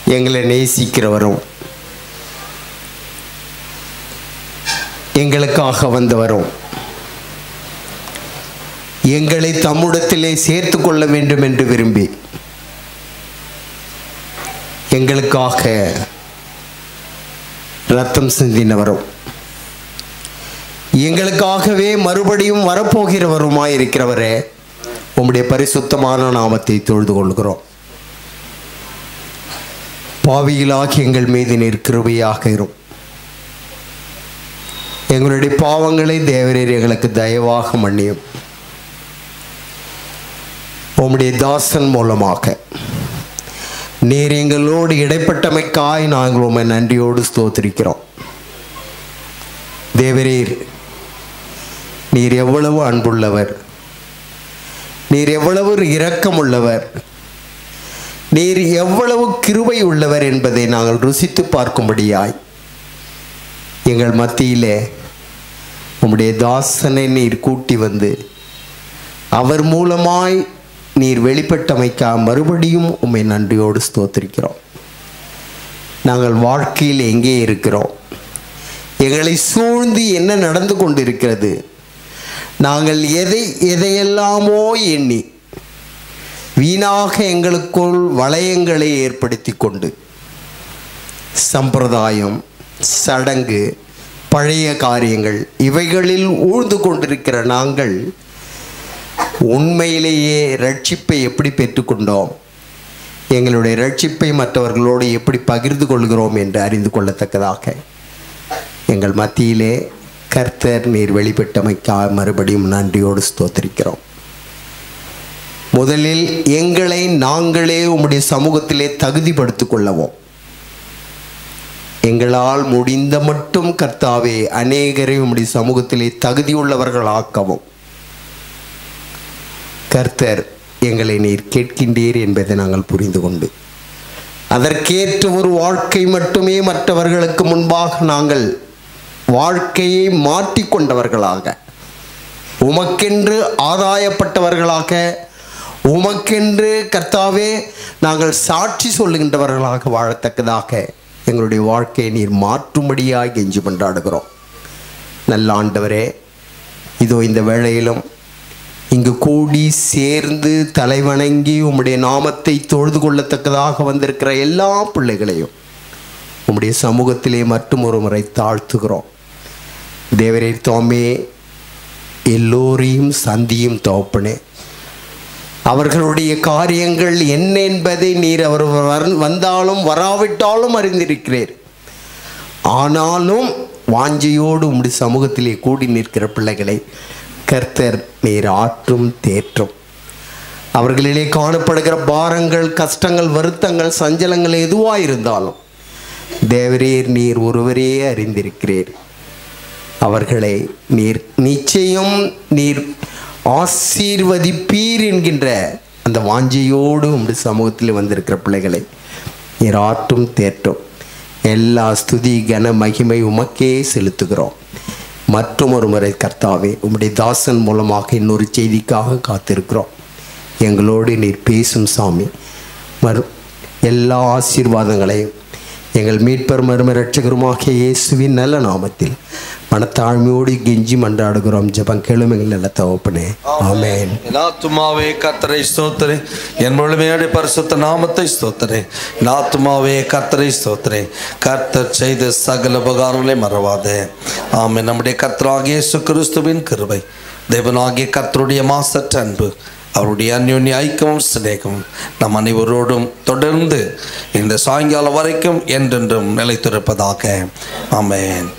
எங்களை நேசிக்கிறவரும் எங்களுக்காக வந்தவரும் எங்களை தம்முடத்திலே சேர்த்து கொள்ள வேண்டும் என்று விரும்பி எங்களுக்காக இரத்தம் சிந்தினவரும் எங்களுக்காகவே மறுபடியும் வரப்போகிறவருமாயிருக்கிறவரே, உம்முடைய பரிசுத்தமான நாமத்தை தொழுது கொள்கிறோம். பாவிகளாகி எங்கள் மீது நீர் கிருபையாக இரும். எங்களுடைய பாவங்களை தேவரீர் எங்களுக்கு தயவாக மன்னியும். உம்முடைய தாசன் மூலமாக நீர் எங்களோடு இடைப்பட்டமைக்காய் நாங்கள் உம்மை நன்றியோடு ஸ்தோத்திரிக்கிறோம். தேவரீர், நீர் எவ்வளவு அன்புள்ளவர், நீர் எவ்வளவு இரக்கமுள்ளவர், நீர் எவ்வளவு கிருபை உள்ளவர் என்பதை நாங்கள் ருசித்து பார்க்கும்படியாய் எங்கள் மத்தியிலே உம்முடைய தாசனை நீர் கூட்டி வந்து அவர் மூலமாய் நீர் வெளிப்பட்டமைக்க மறுபடியும் உம்மை நன்றியோடு ஸ்தோத்திரிக்கிறோம். நாங்கள் வாழ்க்கையில் எங்கே இருக்கிறோம், எங்களை சூழ்ந்து என்ன நடந்து கொண்டிருக்கிறது, நாங்கள் எதையெல்லாமோ எண்ணி வீணாக எங்களுக்குள் வளையங்களை ஏற்படுத்தி கொண்டு சம்பிரதாயம், சடங்கு, பழைய காரியங்கள் இவைகளில் ஊழ்ந்து கொண்டிருக்கிற நாங்கள் உண்மையிலேயே ரட்சிப்பை எப்படி பெற்றுக்கொண்டோம், எங்களுடைய ரட்சிப்பை மற்றவர்களோடு எப்படி பகிர்ந்து கொள்கிறோம் என்று அறிந்து கொள்ளத்தக்கதாக எங்கள் மத்தியிலே கர்த்தர் நீர் வெளிப்பட்டமைக்காக மறுபடியும் நன்றியோடு ஸ்தோத்திரிக்கிறோம். முதலில் எங்களை நாங்களே உம்முடைய சமூகத்திலே தகுதிப்படுத்திக் கொள்ளவும், எங்களால் முடிந்த மட்டும் கர்த்தாவே அநேகரை உம்முடைய சமூகத்திலே தகுதியுள்ளவர்களாக்கவும் கர்த்தர் எங்களை நீர் கேட்கின்றீர் என்பதை நாங்கள் புரிந்து கொண்டு அதற்கேற்ற ஒரு வாழ்க்கை மட்டுமே மற்றவர்களுக்கு முன்பாக நாங்கள் வாழ்க்கையை மாற்றிக்கொண்டவர்களாக, உமக்கென்று ஆதாயப்பட்டவர்களாக, உமக்கென்று கர்த்தாவே நாங்கள் சாட்சி சொல்லுகின்றவர்களாக வாழத்தக்கதாக எங்களுடைய வாழ்க்கையை நீர் மாற்றும்படியாக கெஞ்சி கொண்டாடுகிறோம். நல்ல ஆண்டவரே, இதோ இந்த வேளையிலும் இங்கு கூடி சேர்ந்து தலைவணங்கி உம்முடைய நாமத்தை தொழுது கொள்ளத்தக்கதாக வந்திருக்கிற எல்லா பிள்ளைகளையும் உம்முடைய சமூகத்திலே மற்றும் ஒரு முறை தாழ்த்துகிறோம். தேவரே தாமே எல்லோரையும் சந்தியும் தோப்பனே, அவர்களுடைய காரியங்கள் என்ன என்பதை நீர் அவர் வந்தாலும் வராவிட்டாலும் அறிந்திருக்கிறீர். ஆனாலும் வாஞ்சையோடு உம்முடைய சமூகத்திலே கூடி நிற்கிற பிள்ளைகளை கர்த்தர் நீர் ஆற்றும் தேற்றும். அவர்களிலே காணப்படுகிற பாரங்கள், கஷ்டங்கள், வருத்தங்கள், சஞ்சலங்கள் எதுவாயிருந்தாலும் தேவரீர் நீர் ஒருவரே அறிந்திருக்கிறீர். அவர்களை நீர் நிச்சயம் நீர் ஆசீர்வதிப்பீர் என்கின்ற அந்த வாஞ்சையோடு உம்முடைய சமூகத்தில் வந்திருக்கிற பிள்ளைகளை நீர் ஆற்றும் தேற்றும். எல்லா ஸ்துதி கன மகிமை உமக்கே செலுத்துகிறோம். மற்றும் ஒரு முறை கர்த்தாவே உம்முடைய தாசன் மூலமாக இன்னொரு செய்திக்காக காத்திருக்கிறோம். எங்களோடு நீர் பேசும் சாமி. எல்லா ஆசீர்வாதங்களையும் எங்கள் மீட்பர் மரும இரட்சகருமாகிய இயேசுவின் நல்ல நாமத்தில் மனத்தாழ்மையோடு கெஞ்சி மன்றாடுகிறோம். ஜெபம் கேளும் எங்கள் நல்ல தகப்பனே, ஆமென். ஆத்துமாவே கர்த்தரை ஸ்தோத்திரே, என் முழுமையோட பரிசுத்த நாமத்தை ஸ்தோத்திரே. ஆத்துமாவே கர்த்தரை ஸ்தோத்திரே, கர்த்தர் செய்த சகல உபகாரங்களை மறவாதே. ஆமென். நம்முடைய கர்த்தராகிய இயேசு கிறிஸ்துவின் கிருபை, தேவனாகிய கர்த்தருடைய மாசற்ற அன்பு, அவருடைய அந்யோன்ய ஐக்கியமும் சிநேகமும் நம் அனைவரோடும் தொடர்ந்து இந்த சாயங்காலம் வரைக்கும் என்றென்றும் நிலைத்திருப்பதாக. ஆமென்.